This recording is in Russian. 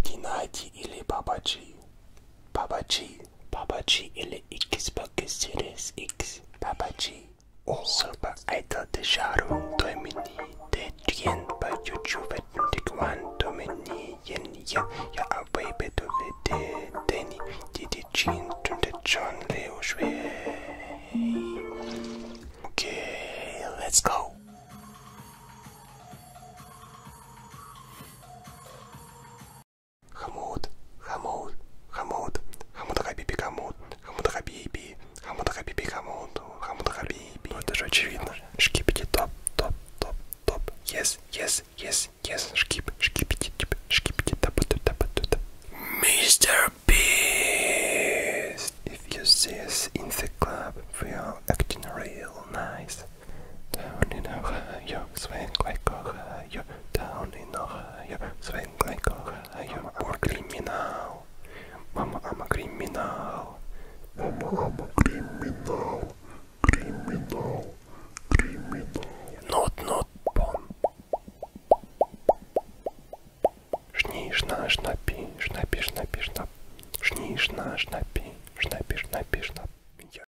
Геннадий или Бабаджи? Бабаджи. Бабаджи или X-Bucket Series X? Бабаджи. Super idol de Sharon Domini de Tien by YouTube de Kwan Domini Yen Yen Ya Away Beto Vede Denny Didi Chin Tunde John Leo Shwe. Okay, let's go. Хамуд, Хамуд, Хамуд, Хамуд Хабиби Хамуд, Хамуд Хабиби, Хамуд Хабиби Хамуд, Хамуд Хабиби. Ну это же очевидно. Шкипити топ, топ, топ, топ. Yes, yes, yes, yes. Шкипити, шкипити топ, топ, топ, топ. Mr. Beast. If you see us in the club, we are acting real nice. Down in Ohio, swing like Ohio. Down in Ohio, swing like Ohio. I'm a criminal. Mama, I'm a criminal. Mama, I'm a criminal. Criminal. Criminal. Not bomb. Шни, шна, шнапи, шнапи, шнапи, шнап. Шни, шна, шнапи, шнапи, шнапи, шнап.